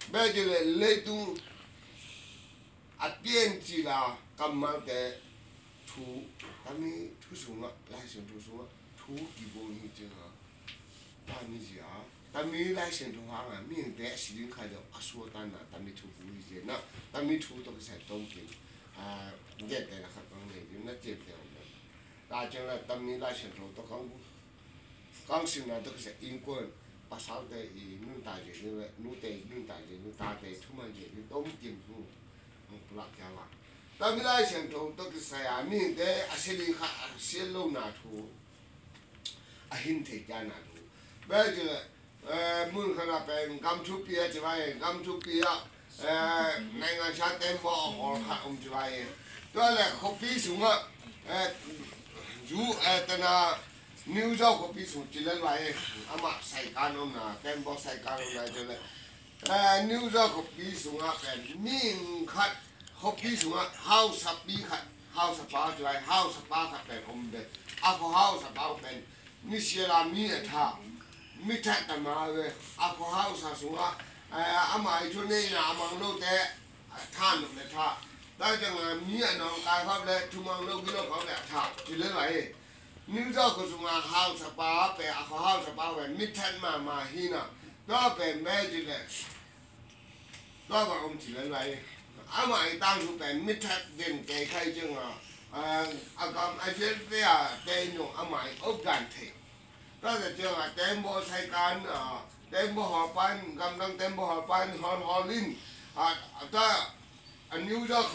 bây giờ lấy tu à tiền chỉ là cầm mang cái thu ta mi thu xuống á lại xem thu xuống á thu kỳ bộ như thế nào ta mi gì à ta mi lại xem thu hàng à mi để sử dụng khai được à số ta na ta mi thu phụ như thế nào ta mi thu đó cái sản đông kinh à dệt đây là khác con này nhưng nó dệt theo ta chẳng là ta mi lại xem thu đó con sinh là đó cái sản yên quân把烧的以弄大些，因为弄的弄大些，弄大的出门去，你都进不，不拉家了。但没来想头，都是啥呀？你的阿些里哈些路那头，阿hin提家那头，别就门口那边刚出毕业就话耶，刚出毕业，那个啥电话号卡就话耶，对了，可比什么？如在那。New York có bị sụt chỉ lên vậy, ama sai canon na, tempo sai canon na cho nên, New York có bị sụt á, bên miếng khát, có bị sụt á, house bị khát, house bao cho ai, house bao khát bên hôm bên, ako house bao bên, mi xe là mi thà, mi thà tầm mà về, ako house sụt á, ama chỗ này là ama lâu thế, than đượcเลยthà, đó cho nên mi nó cái pháp đấy, chúng mang lâu cái nó không được thà, chỉ lên vậy. New York có dùng house bao về, ako house bao về, mi thà mà hina, đó về mấy gì đấy, đó là ông chỉ lên vậy. Ama ai tao chụp bên mít thắt đến cái khai chừng còn ai chơi về tên nhung ama ai ốp gan thế, đó là chừng tên bộ sai can tên bộ họ pan cầm đăng tên bộ họ pan họ linh đó New York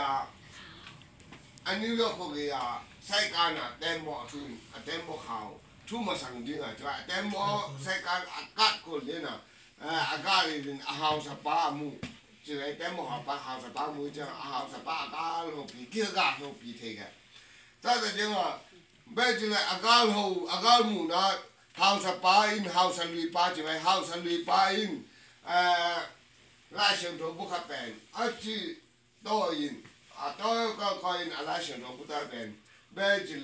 New York sai can tên bộ thun tên bộ hào thu mà sang đi cho tên bộ sai can cắt còn thế nào cắt thì hào sắp ba mu chỉ là tên một học ba học sắp ba mươi chứ học sắp ba cá lô bì kia cá lô bì thế cái, ta là chứ mà bây giờ là cá mù nó học sắp ba in học sắp lùi ba chỉ phải học sắp lùi ba in lại xem đồ bút khắp bên, chỉ đôi in đôi coi in lại xem đồ bút khắp bên, bây giờ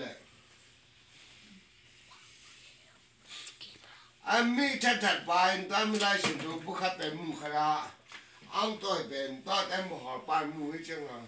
là mi thật ba in ta mi lại xem đồ bút khắp bên mù khá ông tôi bên tôi đem một họ ban mũi chứ à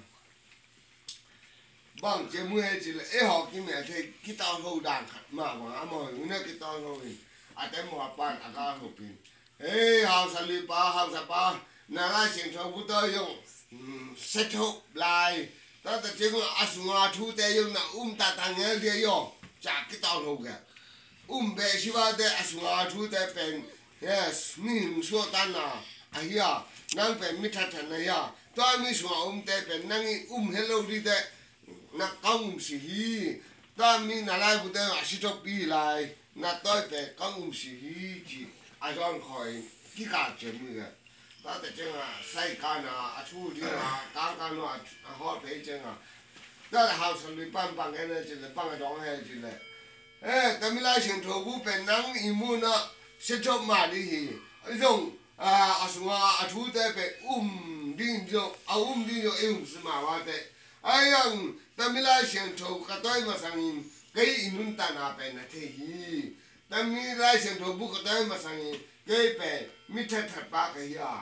bằng cái mũi chỉ là ấy họ cái mẹ thì cái tao hầu đàn mà anh mà nó cái tao hầu đem một họ ban cả hầu pin ấy hầu sa ba nãy là xem cho bút tôi dùng set up lại đó là chỉ có asua thu tê dùng là ta tăng nghe đi dùng chả cái tao hầu cái bé xí ba tê asua thu tê bên yes mình số tan à à nang pe mi tha than ya to mi so te pe nang hello ri te na kaum si hi to mi na lai bu te a si to pi lai na to pe kaum si hi ji a jon khoi ki ka che mi ga ta te chen a sai ka na a chu ri na ka no a ho pe chen a ta la house lui pan pan ge ne che le pan ga dong he ji le ta mi lai chen tho bu pe nang i mu na se to ma li hi rong asua thu te pe ding jo ding jo si ma wa te ayang tamila sian tho ka toi ma sangin kai inun ta na pe na the hi tamila sian tho bu ka toi ma sangin kai pe mi tha tha pa ka ya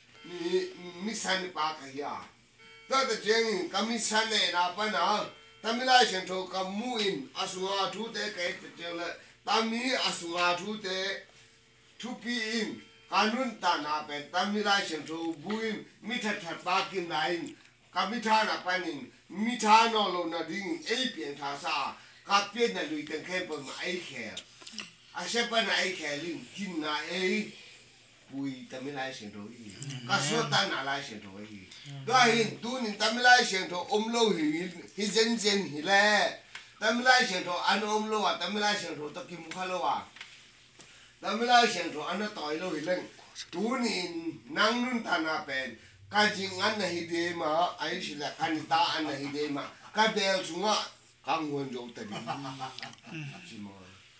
mi san pa ka ya ta ta jeng ka mi san ne na pa na tamila sian tho ka mu in asua thu te kai te je la tami asua thu te thu pi in kanun ta na pe tamila chen thu buin mi that that ba kin lain ka mi tha na panin mi tha no lo na ding ei pian tha sa ka pian na lui ten khe pa ma ei khe a se pa na ei khe lin kin na ei pui tamila chen thu hi ka so ta na la chen thu hi ga hin tu ni tamila chen thu lo hi zen hi le tamila chen thu an lo wa tamila chen thu ta kim kha lo wa tamila chen thu an toi lo hi leng tu ni nang nun ta na pen ka jing an na hi de ma ai si la kan ta an na hi de ma ka bel chunga ka ngon jo ta ni chi mo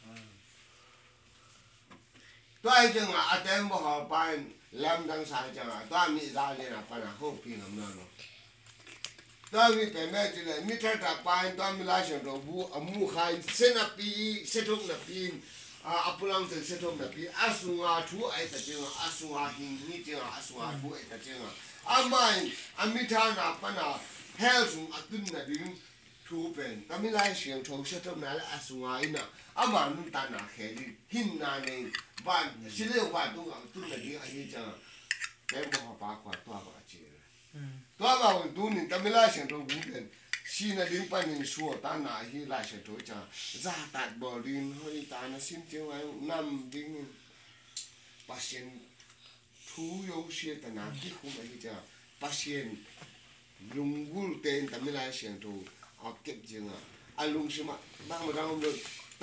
to ai jeng a tem bo ha pan lam dang sa jang a to mi ra le na pa na ho pi ngam na no to mi pe me ji le mi tha ta pan to mi la chen do bu a mu khai se na pi se thok na pi apulang tersetom nabi asunga tu ai terjenga asunga hing jenga asunga tu ai terjenga amai amitana pana helsung atun na ding tu pen kami lai siang thau setom na la asunga ina ama nun ta na kheli hin na ne ban sileu ba tu atun na ding ai jenga cái bộ ba quả toa ba chi toa ba tu ni kami lai siang thau bu pen si na ding pan ni suo ta na hi lai siang thau cha za tat bo rin hoi ta na sim cheu ai nam ding pasian thu yo sie ta na ki khum ai cha pasian lungul ten kami lai siang thau a kep jenga a lung sima bang ma rang lo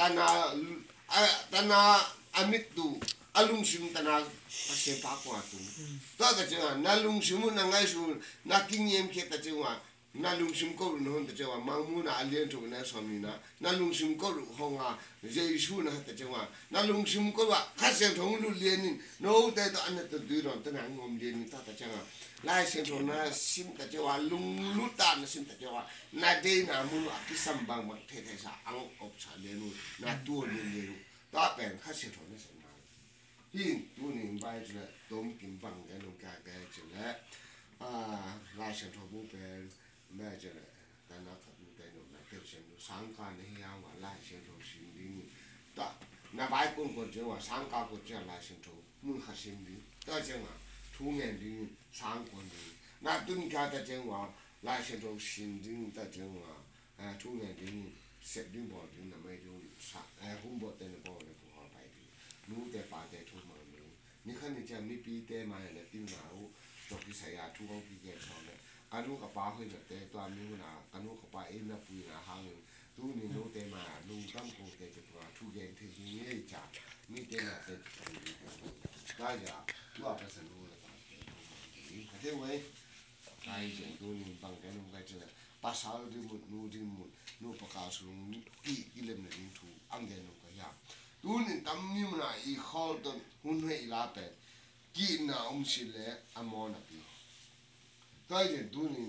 tana amit tu alung sim tana pasian pa kwa tu ta ka jenga na lung simu na ngai su na kingiem ke ta jenga na lung sim ko no ta jenga mangmu na alien tu na somi na lung sim ko honga jesu na ta jenga na lung sim ko ba ka sian thong lu lien no te to an ta du ron ta na ngom lien ta jenga lai sian thong na sim ta jenga lung lu ta na sim ta jenga na de na mu a ki sam bang ma the the sa ang op sa le nu na tu ni le ta pen ka sian thong na sa na hin tu ni bai je dom kim bang ga no ka ga je le lai sian thong bu penแม่จะเลยแต่นักขับดูแต่หนุ่มนักเที่ยวเชียงดูสังการในยามว่าไล่เชียงดูสิ่งนี้ต่อนับไปคนเจ้าว่าสังการคนเจ้าไล่เชียงดูมึงขัดสิ่งนี้ต่อเจ้าว่าทุ่งเงินดีสังคนดีนับตุนการแต่เจ้าว่าไล่เชียงดูสิ่งนี้แต่เจ้าว่าทุ่งเงินดีเสร็จดีบ่ดีนะไม่รู้สักหุ่นบ่เต็มบ่เลยผู้หาไปดีรู้แต่ป่าแต่ทุ่งมันนี่ขั้นนี้จะมีปีเต้มาเนี่ยติ้วหนาวตกที่สายาทุ่งของพี่แกชอบเนี่ยกันนู้กับป้าเคยแต่ตัวนี้นะกันนู้กับป้าเอ็นนับปีนะหางตู้นี่นู้เตมาลุงตั้งโคเตจะตัวทุเรียนที่นี่จ่ามีเตมาเตได้จ้ะตัวภาษาลูเลยเท่าไหร่ได้เจนตู้นี่บางแกนู้ก็จะภาษาดีหมดนู้ประกาศสูงกี่เล่มเนี่ยดิ้งถูอังเกนู้ก็ยากตู้นี่ตั้มนี่มันอีข้อต้นหุ่นให้ลาเป็ดกี่น่าสิเล่อมอนับปีก็จะดูนี่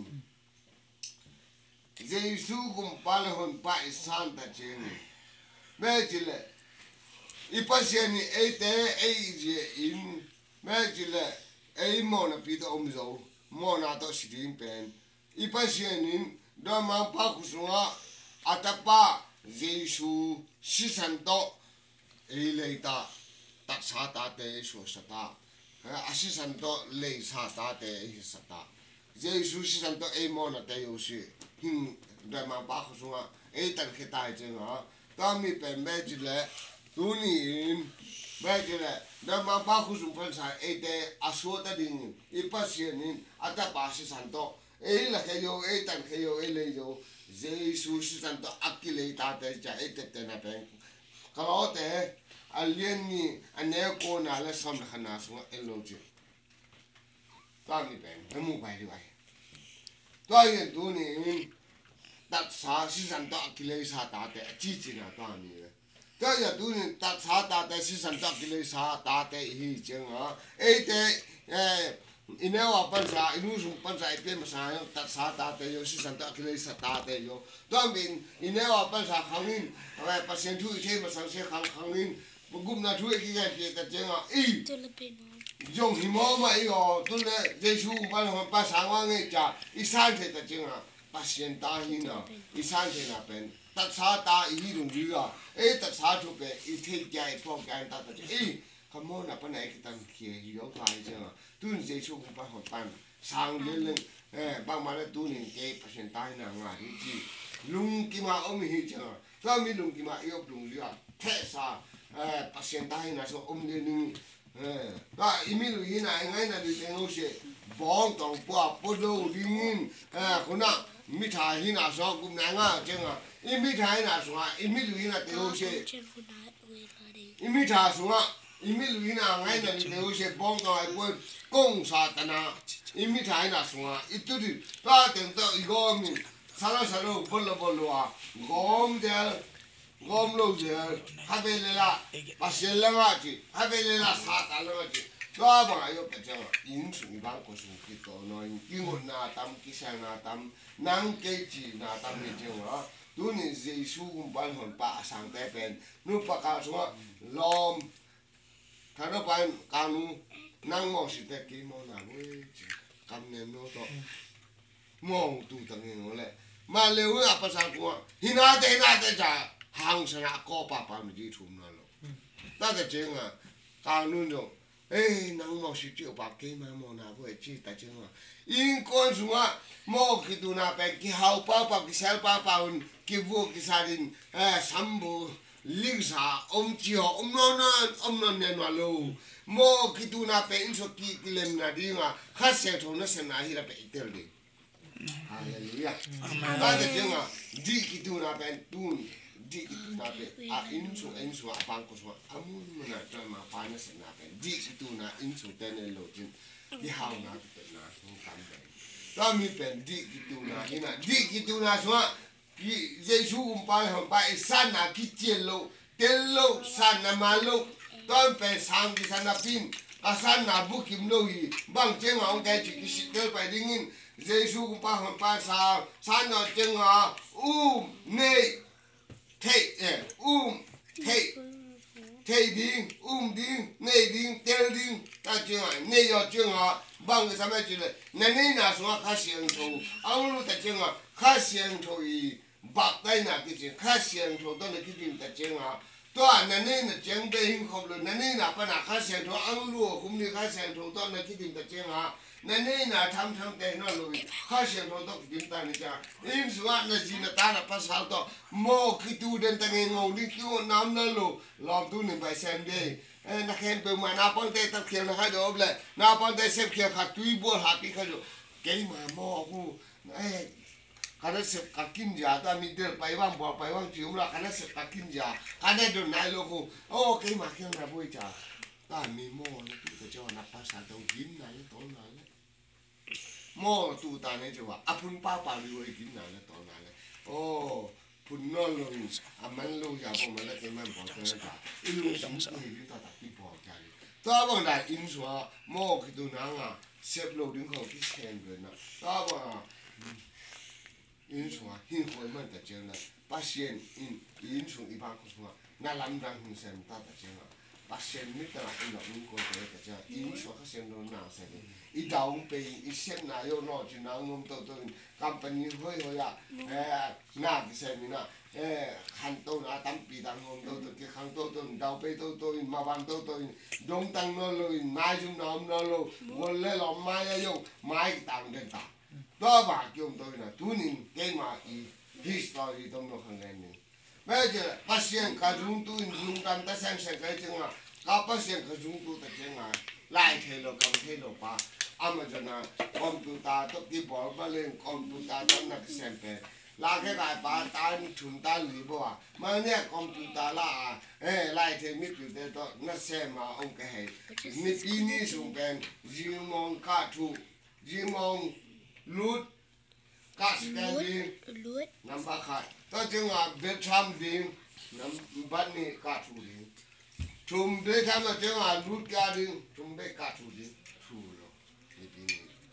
เจสุกุมพาลหนไปสันตะเจนี่แม่จิเลอีปัสยานี่เอเตเอเจอินแม่จิเลเอมอนาปีตอมโซมอนาตอสิริมเป็นอีปัสยานี่ดอมาปาคุสงะอัตปาเจสุสิสันโตเอเลตาตักสาตาเตสุสตาอาสิสันโตเลสาตาเตหิสตาเจสุสิสันโตเอมอนาเตโยสิหิงดอมาปาคุสงะเอตันเคตาเจงะตามีเป็นแม่จิเลตูนี่แม่จิเลดอมาปาคุสงพันสายเอเตอาสวตดิงอีปัสยานี่อัตปาสิสันโตเอละเคโยเอตันเคโยเอเลโยเจสุสิสันโตอักกิเลตาเตจะเอเตเตนะเป็นกะโลเตอัลเลียนนี่อันเนโกนาและสมขนาสงเอโลจิตามีเป็นไม่มูไปดีไว้ตัวเองตูนี่ตัดสาสิสันโตอักกิเลสาตาเตจีจีนะตัวนี้เลยตัวอย่างตูนี่ตัดสาตาเตสิสันโตอักกิเลสาตาเตฮีเจงอ่ะเอเตอินเนว่าปัญญาอินุสุปัญญาเปลี่ยนภาษาตัดสาตาเตโยสิสันโตอักกิเลสาตาเตโยตัวเป็นอินเนว่าปัญญาขังนินอะไรปัสยันทุยเทมาสังเสียขังนินบุกุมนาทุยกี่แก่เกี่ยเจงอ่ะอียงหิมะมาอีกอ่ะตัวเนี่ยเจชูปัญหาภาษาว่าไงจ้าอีสานเทตเจงอ่ะปัสยันตาหินะอีสานเทน่ะเป็นตัดสาตาอีหิรุงจีอ่ะตัดสาทุเป็นอีเทใจพวกแกนตัดเจงขโมยน่ะปัญหาคิดตั้งเขียหิวตายเจงอ่ะตัวนี้เจชูปัญหาปันสังเรื่องบางมาแล้วตัวนี้เจปัสยันตาหินะงาดีจีลุงกิมาอมหิเจงอ่ะถ้ามีลุงกิมายกลุงเลี้ยเทสาปัสยันตาหินะsoอมเลี้ยนึงก็อีมิลุหินะไงนะดิเตงโอเชบองตองปัวปโดลิงินคนน่ะมิถาหินะsoกุมนางอ่ะเจงอ่ะอีมิถาหินะsoอีมิลุหินะเตงโอเชอีมิถาsoอีมิลุหินะไงนะดิเตงโอเชบองตองไอ้ปวกงสาตนาอีมิถาหินะsoอีตุดิก็เต็งตออีกอมิสารบลอ่ะกอมเจกอมโลเจฮาเบเลล่ะปัสเซลงาจิฮาเบเลล่ะสาตาลงาจิก็บางอายุเป็นจังอินสุนิบางคนสุกิโตน้อยกิงุนาตัมกิเซนาตัมนังเกจินาตัมนี่จังวะ tu ni Giêsu cũng ban hồn bạ sang té bên nu bạc cao xuống lom thằng nó ban cao nu năng mò xịt té kia mò nào với cầm nem nó to mò tu tăng nghe ngó lệ mà nếu như apa sang cũng hina té chả hàng sana có bà mình đi thùng nó rồi ta cái chuyện à cao nu rồi ê năng mò xịt chịu bạc kia mà mò nào với chi ta chuyện à in con xuống à mò cái tu na bên cái hậu pa cái sel pa cái vua cái gia đình sambo linh sa ông chiều ông nó nên vào lâu mò cái tu na bên số cái lem na đi mà khác sẽ thôi nó sẽ nãy là bị tiêu đi hallelujah ta cái chuyện à đi cái tu na bên tu đi cái tu na bên in số à bang có số amun mà cho mà phải nó sẽ na bên đi cái tu na in số tên này lâu chứ cái hậu na cái na không cam bên đó mi bên đi cái tu na cái na đi cái tu na số cái Giêsu cũng bảo hồn bài san na cái tiền lâu san na mà lâu đó bên sang cái san na pin san na bút kim lâu gì bằng tiếng ông cái chỉ cái sự tới bài đinh in Giêsu cũng bảo hồn bài san na tiếng nê thầy thầy đinh đinh nê đinh tel đinh ta tiếng nê yo tiếng bằng cái sao mà chỉ là nên là số khác xiên thầu ông lúc ta tiếng khác xiên thầu gì bạc tay na cái chuyện khác xiên thầu đó là cái chuyện ta tiếngตัวนั่นนี่นะเจียงไปหิ้งขบเลยนั่นนี่นะปัญหาข้าเสียงทออังลัวคุ้มนี่ข้าเสียงทอตอนนั้นคิดถึงแต่เจียงนั่นนี่นะทำแต่นั่นเลยข้าเสียงทอต้องคิดตานี่จ้าอินสวะนั่นจีนตาละภาษาต่อโมคิดดูเดินตั้งเงาดิคิวน้ำนั่นลูลองดูนี่ไปเซนเดย์นักเขียนไปมาหน้าปอนเตตักเขียนให้ดูเลยหน้าปอนเตเซฟเขียนขัดตุยบัวหาปีเขาดูเกี่ยมาโมกูkarena sekakin ja, tapi dia payung buat payung cium lah karena sekakin ja, karena do naik logo, oh kayak makin rabu ja, tapi mo itu kecil napa satu gin nanya tahun nanya, mo tu tanya coba, apun papa liwai gin nanya tahun nanya, oh pun nol aman lo ya pun mana keman buat kerja, ilu semua itu tak dibuat jadi, tapi dah insua mo gitu nanga, siap lo dengan kau kisah benar, tapi因素hin回门的讲了，把线因素一般个说，那南当hin线大的讲了，把线没得啦，因了因过的个讲，因素个线都拿线的，一到被一线拿有拿就拿我们都company会呀，拿个线的呐，看到拿当比当我们都给看到到被都麻烦都东当那路买就拿那路，我来老买要用买当的打。đó bà kêu tôi là tu nín cái mà history trong nó hàng ngày này bây giờ pasian cả chúng tôi dùng tam ta sang cái tiếng à cả pasian cả chúng tôi ta tiếng à lại thế lo cầm thế lo ba Amazon computer tôi đi bỏ vào lên computer đó là cái xem về là cái bài bà ta chúng ta lì bỏ mà nè computer là lại thế biết được đấy đó nó xem mà ông cái hệ nít đi ní xuống bên riêng mong cả thu riêng mong lút cả sự kiện đi nằm ba khai tôi chừng Việt Nam đi nằm bắt ni cả chủ đi chúng Việt Nam là chừng lút cả đi chúng đây cả chủ đi chủ rồi đi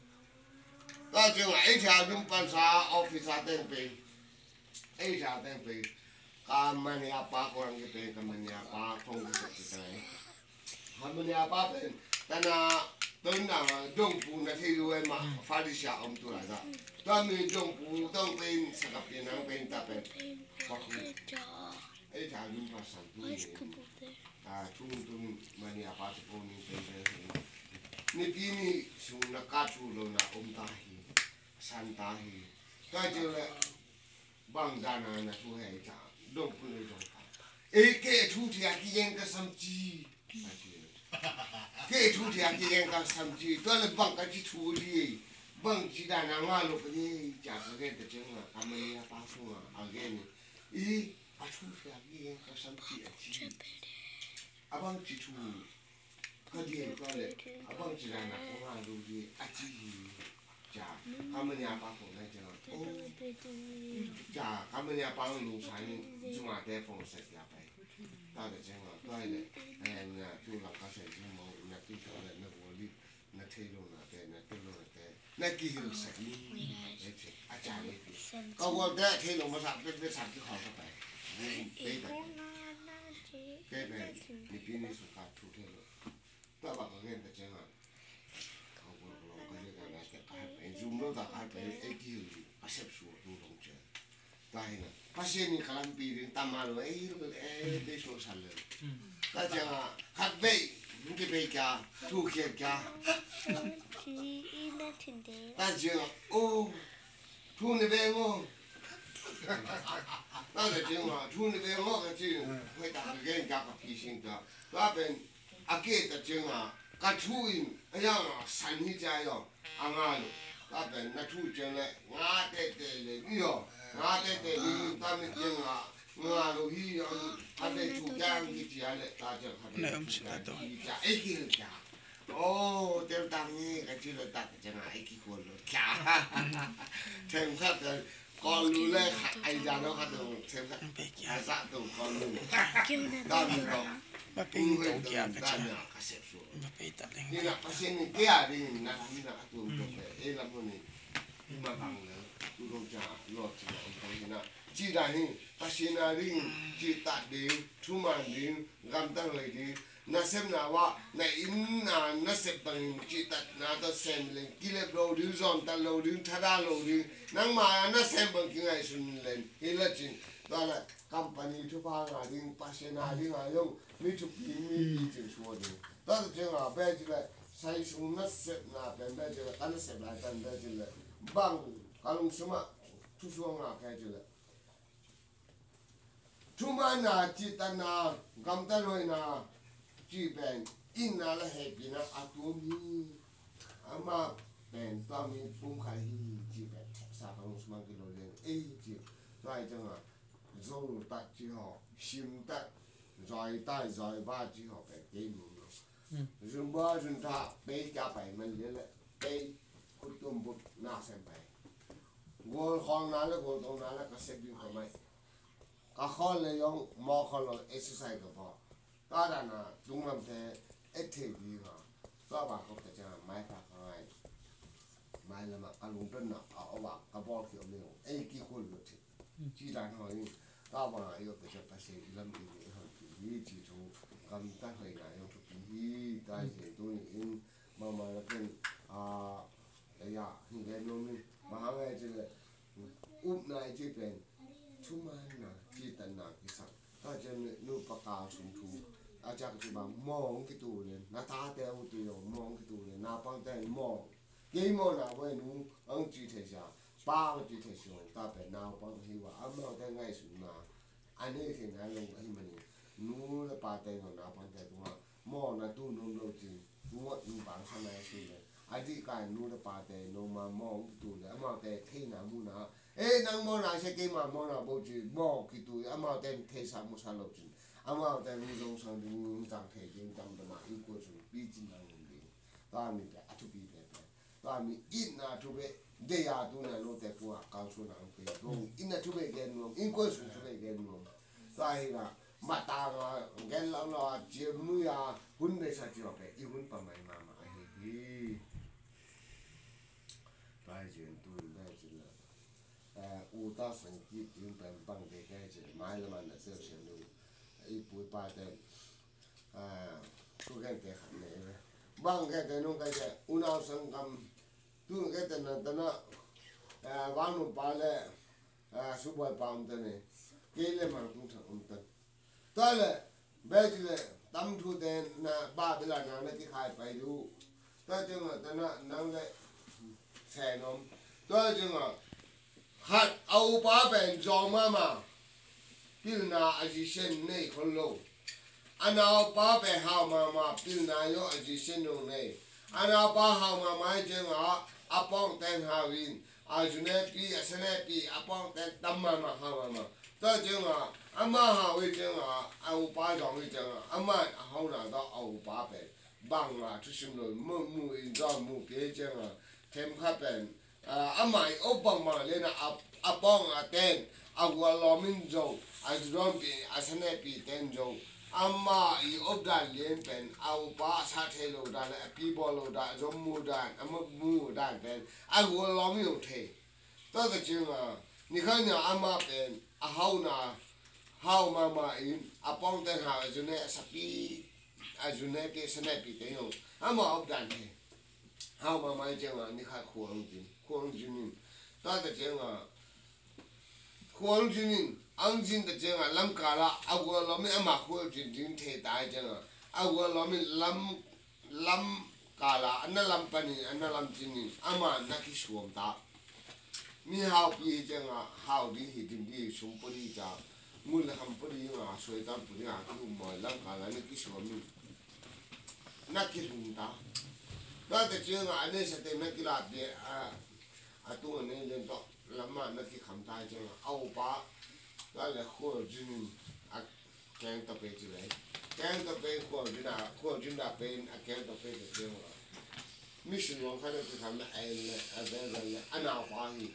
tôi chừng ấy chả chúng ban sa office tên pe ấy chả tên pe kamani apa orang gitu kamani apa phong gitu này kamani apa pe tanah tôi nào đông phụ là thay đổi mà phải đi xả ông tôi lại đó, tôi mình đông phụ đông bên sạc bên năng bên ta bên, bác phụ, ấy thằng chúng ta sản tôi, chúng mà nhà bác sĩ phụ mình bên bên, nên cái này chúng là cá chú rồi là ông ta hi, san ta hi, cái chỗ là bằng đàn là chú hay chả, đông phụ này đông ta, ấy cái chú thì cái gì cái sắm chi, cái chú thì cái cái sắm chi, tôi là bằng cái chú đi, bằng chỉ đàn là ngang lúc đi, chả có cái cái chuyện là anh ấy bảo xuống à, cái này, ý, chú thì cái sắm chi, bằng chỉ chú, cái gì cái này, bằng chỉ đàn là ngang lúc đi, chỉ chả, anh ấy bảo xuống này chứ, chả, anh ấy bảo lúc sáng chúng ta để phòng sạch nhà bay. Ta để xem là tôi này, nhà tôi là các sản phẩm màu, nhà tôi cho là nó vô lý, nó thay đổi là cái, nó thay đổi là cái, นั่นกี่หิวสักนี่อาจารย์ก็ว่าได้เทลงมาสับเป็นสับที่เขาเข้าไปเป๊ะเป๊ะเลยนี่ปีนี้สุดขาดทุกเทลตัวบางคนแต่เจ้าเขาบอกเราก็จะการแต่ขายไปจุ่มเราแต่ขายไปไอ้กี่อาเซปสูดูลงเจอตายนะภาษานี่ขลังปีนึงตามมาเลยเด็กโซชันเลยแต่เจ้าขัดเบย์มึงจะไปแก่ทุกอย่างแก่แต่เจ้าโอ้ทุนนี่เป็นงงนั่นแหละจริงอ่ะทุนนี่เป็นงงก็จริงไม่ต่างกันแก่กับพี่สิงห์ก็เป็นอาเกตจริงอ่ะก็ทุนอย่างอ่ะสันนิษฐานอ่ะอ่างานก็เป็นนักทุนจริงเลยงาเตะเลยนี่อ่ะงาเตะนี่ตามนี่จริงอ่ะงาโลหิตอันนี้ทุกอย่างที่จะเลยตาจะขัดที่จะเอ็กซ์จ้าโอ้เดี๋ยวตามนี้ก็ที่เราตัดจะมาเอ็กซ์คนเลยจ้าเทมขัดเลยก่อนรู้เลยไอ้ยาโนขัดตรงเทมขัดไอ้สัตว์ตรงก่อนรู้ตามนี้ก็มาเป็นตัวแก่ก็จะมาเป็นตัดเองนี่แหละภาษานี่แก่ดินะนี่แหละตัวตัวเอ้ละมันนี่มาบังเลยดูตรงจ้าหลอดจ้าตรงนี้นะจีดานี่ภาษานาริงจีตัดดิทุมันดิกำตั้งเลยดิน่าเสพน่าว่าน่าอินน่าเสพบังจีตัดน่าตัวเซมเลยกิเลสโลดิซอนตัลโลดิทัดาโลดินังมาน่าเสพบังกิไงสุนเลยเฮลัจินตอนนั้นคอมพานีทุกภาคดิภาษานาริงอายุมีทุกปีมีจริงชัวร์ดิตอนที่เราไปจีเลยใช้สุนน่าเสพน่าเป็นแบบจีเลยกันน่าเสพอะไรกันแบบจีเลยบังการลงสมัครทุกช่วงน่าแค่จีเลยทุมานาจิตนากำตันไว้นาจีเป็นอินนาละเฮปินะอาตุมีอามาเป็นตามีปุ่มขายจีเป็นสาขาสมังกิโลเลียนเอจีตัวไอ้จังอ่ะโซ่ตัดจีหอชิมตัดจอยใต้จอยบ้าจีหอเป็นเกมเนาะจุนบ้าจุนท่าเป๊ะจะไปมันเยอะเลยเป๊ะคุตุ่มบุตรน่าเส้นไปกูคลองนั้นแล้วกูตรงนั้นแล้วก็เซ็ตอยู่ทำไมก็ข้อเลยยองมอข้อเราเอ็กซ์ไซส์ก็พอก็ได้นะจุงลำเทเอ็กซ์ทีก็ก็ว่าเขาจะไม่พักอะไรไม่ละมาการลงทุนน่ะเอาว่ากระบอกเขียวเร็วไอ้กี่คนรู้ที่จีด้านหอยก็ว่าไอ้ก็จะไปเสียลำอีกหันปีจีจูกำตั้งให้นายทุกปีได้เสียตัวนี้มาแล้วเป็นระยะที่เรียนรู้นี่มาหาอะไรจะเลยอุ้มนายที่เป็นทุมันนะจีตันนากิสักถ้าจะนูปากาสุนทูอาจารย์จะมามองกี่ตัวเลยนาตาเตอตัวเดียวมองกี่ตัวเลยนาปังแต่มองเกี่ยมองนะเว้ยนูอังจีเทชาป้าจีเทชงตาเป็นนาปังที่ว่าอันมองแต่ไงสุนนาอันนี้คือนาลงให้มันนูละป้าแต่งนาปังแต่ตัวมองนะตู้นุ่งโลจีงวดนูบางสมัยสิเลยอดีตการนูละป้าแต่นูมามองกี่ตัวเลยมองแต่เทนามูนานังมอนาเชกิมามอนาบูจีมอกิตุอามาเต็นเทสามุสาลบจินอามาเต็นมิจงสังดิงจังเทจิงจังดมาอีกวสุปีจินนังดิตามีแต่อัตุปีแต่ตามีอินนาทุเบเดียตุนาโลแต่ปัวกาวสุนังเปย์ลงอินนาทุเบเกนลงอีกวสุทุเบเกนลงตาฮิระมาตางาเกนลาลาเจมุยาหุ่นเบสัจิโอเปอีหุ่นปะไมมามาเฮฮีตาเจนตุนได้จิละอุตาสังกิตยืนเป็นบังเด็กให้เฉยไม่ละมันเสียเสียดูไอ้ปุยปาเต้ทุกแก่เตะขันเลยบังแก่เตะนุ่งแก่เจ้อุณาสังกัมทุกแก่เตะนั่นตนะวานุปาเลสุบายปามเตเนี่ยเกลี่ยมันตุ้งถังอุ้มเตนตอนเลยเบจิเลยตั้มทุเตนนะบ้าเวลานั่งที่ขายไปดูตอนจังหวะตนะนั่งเลยแช่นมตอนจังหวะหัดเอาป้าเป็นจอมมาพิลนาอจิเชนในคนโลอันเอาป้าเป็นหาวมาพิลนาโยอจิเชนโนในอันเอาป้าหาวมาจังอาปองเต็นหาวินอาจุเนปีอาเสเนปีอาปองเต็นตั้มมาหาวมาตอนจังอามาหาวิจังเอาป้าจองวิจังอามาหาวนาต่อเอาป้าเป็นบังทุกสิ่งเลยมูอินจอมูเกจังเทมขับเป็นอามาอีอบบังมาเลยนะอาปองอาเต็นอาวัวลอมินโจอาจุดปีอาเสเนปีเต็นโจออามาอีอบดานเลี้ยนเป็นเอาปะชาเทโลดานปีบอลดานจมูดานอามามูดานเป็นอาหัวล้อมอยู่เทตั้งแต่จริงอ่ะนี่ข้าเนี่ยอามาเป็นอาเฮานาเฮามาอินอาปองเตนหาจุนเนสปีอาจุนเนเกสเนปีเตยงอามาอบดานเทเฮามาจริงอ่ะนี่ข้าควงจริงนี่ตั้งแต่จริงอ่ะควงจริงอังจินแต่เจ้าลำกาละเอาวัวล้อมอามาควงจริงเทตายจังเอาวัวล้อมลำกาละอันนั้นลำปนีอันนั้นลำจินอามานักกิสวมตามีหาวปีจังหาวดีหิดิมดีสมปรีจ้ามูลคำปรีสวยตามปรีคือมวยลำกาละนักกิสวมนักกิลุงตาตั้งแต่เจ้าอันนี้สเต็มนักกีฬาเดียตัวนี้เล่นต่อลำมานักกิคำตายจังเอาปะก็เลยขวดจินแกงตะเพียนเลยแกงตะเพียนขวดจินตะเพียนแกงตะเพียนเดียวมิสลองเขาจะทำอะไรเลยอะไรอันนั้นฟ้าหิ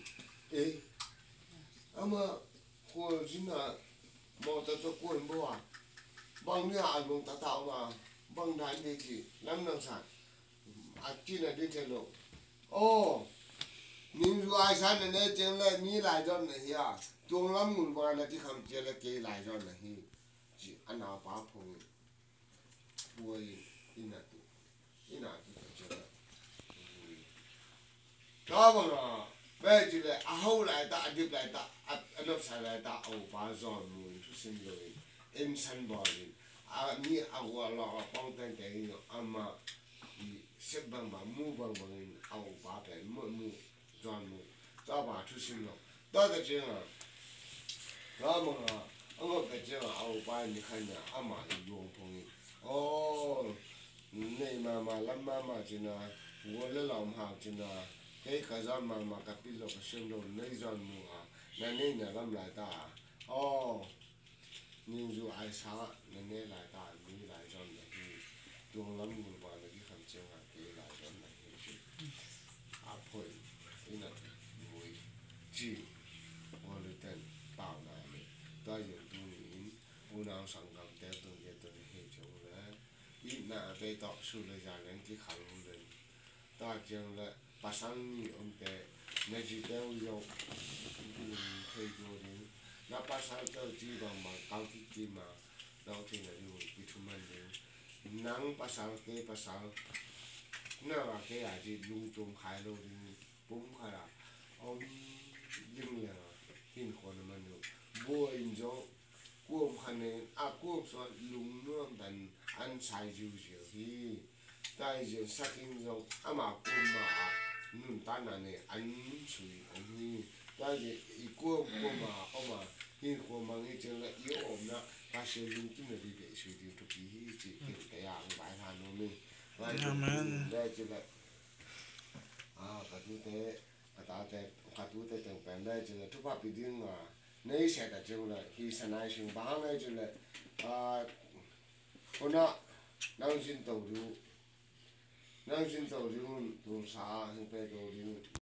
อามาขวดจินมอเตอร์ตัวขวดบัวบางเนี่ยอาลงตาตามาบางด้านเด็กลำนังสันจินเด็กเจริญโอ้นิ่งรู้ไอ้สันเนี่ยเจริญมีหลายจอมเนี่ยจงล้ำมุนบอลแล้วที่คำเจริญเกยหลายจอนนะฮีจีอันนาป้าพงบัวอินาตุเจริญก็บังอ่ะแม่จีเลยอาหูหลายตาอดีตหลายตาอันนั้นใส่หลายตาเอาป้าจอนมุนทุกสิ่งเลยอินสันบอลนี่เอาว่าเราป้องกันแต่ยังอามาเสพบังมูบังเอาป้าเป็นมูจอนมูจ้าป้าทุกสิ่งเลยตั้งแต่จริงอ่ะ然后嘛，我在这后边你看见阿妈的用朋友，哦，你妈妈、咱妈妈真啊，我的老妈真啊，给个咱妈妈个比了个什么那种么啊，那你呢咱来打，哦，你就爱啥，那你来打，你来着呢，用咱们话那个很正啊，给来着呢，阿婆，你那会，记，我的等到那。ก็อยู่ตรงนี้อุณาสังกัดแต่ตรงนี้ตัวนี้เหตุจงเลยอีน่าไปต่อสู้เลยจากนั้นที่ขังเลยต่อจังเลยภาษานี้องแต่ในจิตวิญญาณเคยดูดีนับภาษาเจ้าจีบางเก้าที่จีมาเราที่ไหนอยู่พิทุมันเดียวนังภาษาเกภาษาเนื้อว่าเกอาจจะลุงตรงขายเราดีปุ้มขายเอายิ่งเลยหินคนมันอยู่บัวอินโจกวมคันเองกวมส่วนลุงน้องดันอันชายจิวเจียวที่ได้เจอสักอินโจมากวมมานุ่นตานันเองอันสุยอันนี้ได้เจออีกวมมามาหินกวมมาเงี้ยเจอเลยยอมนะถ้าเชื่อลุงที่ไม่ได้เด็กสุยดีทุกทีจีเก่งแต่ยังไปทานโน่นนี่ได้เจอเลยกระตุ้นเตะตาเตะกระตุ้นเตะแต่งแปลงได้เจอทุกภาพปีดิ้งมาในเสด็จจุเลยที่สนายชิงบ้างเลยจุเลยคนน่ะนั่งจินโตดูนั่งจินโตดูดูสาถึงไปโตดู